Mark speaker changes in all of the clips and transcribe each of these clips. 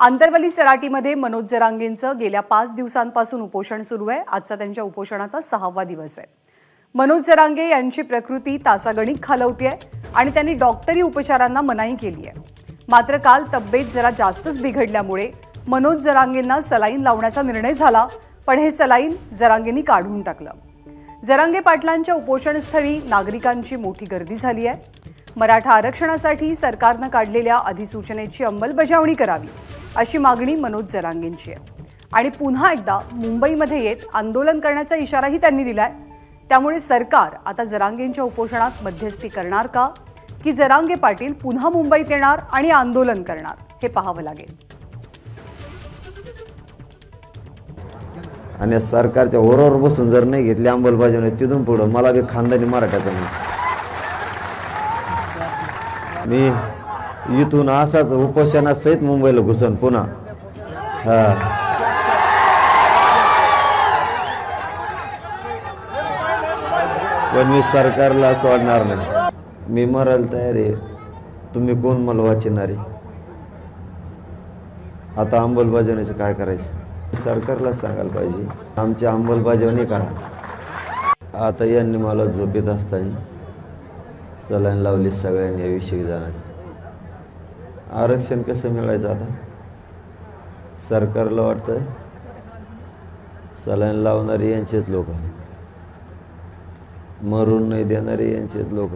Speaker 1: आंतरवली सराटीमध्ये मनोज जरांगेंचं गेल्या 5 दिवसांपासून उपोषण सुरू आहे। आजचा त्यांच्या उपोषणाचा 6वा दिवस आहे। मनोज जरांगे यांची प्रकृती तासागणिक खालवते आणि त्यांनी डॉक्टरी उपचारांना मनाई केली आहे। मात्र काल तब्येत जरा जास्तच बिघडल्यामुळे मनोज जरांगेंना सलाईन लावण्याचा निर्णय झाला, पण हे सलाईन जरांगेंनी काढून टाकलं। जरांगे पाटलांच्या उपोषणस्थळी नागरिकांची मोठी गर्दी झाली आहे। मराठा आरक्षणासाठी सरकारने काढलेल्या अधिसूचनेची अंमलबजावणी करावी अशी मागणी मनोज जरांगेंची आहे आणि पुन्हा एकदा मुंबईमध्ये येत आंदोलन करण्याचा इशाराही त्यांनी दिलाय। त्यामुळे सरकार आता जरांगेंच्या उपोषणात मध्यस्थी करणार का की जरांगे पाटील पुन्हा मुंबईत येणार आणि आंदोलन करणार हे पाहावं लागेल।
Speaker 2: आणि सरकारच्या ओरावर बसून जर नाही घेतली अंमलबजावणी तिथून पुढे मला बी खानदानी मराठाचा नाही। मी इथून असाच उपोषणासहित मुंबईला घुसन पुन्हा पण मी सरकारला सोडणार नाही। मी मरायला तयार आहे, तुम्ही कोण मला वाचणारे। आता अंमलबजावणीचं काय करायचं सरकारला सांगायला पाहिजे, आमची अंमलबजावणी करा। आता यांनी मला झोपेत असताना सलाईन लावली सगळ्यांनी याविषयी जाणार। आरक्षण कसं मिळायचं आता सरकारला वाटतंय सलाईन लावणारे यांचेच लोक, मरून नाही देणारे यांचेच लोक।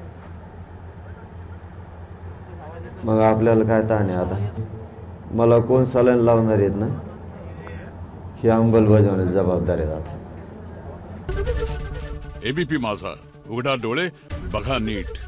Speaker 2: मग आपल्याला काय ताण आहे आता, मला कोण सलाईन लावणार आहेत ना ही अंमलबजावणी जबाबदारी जाते।
Speaker 3: एबीपी माझा, उघडा डोळे बघा नीट।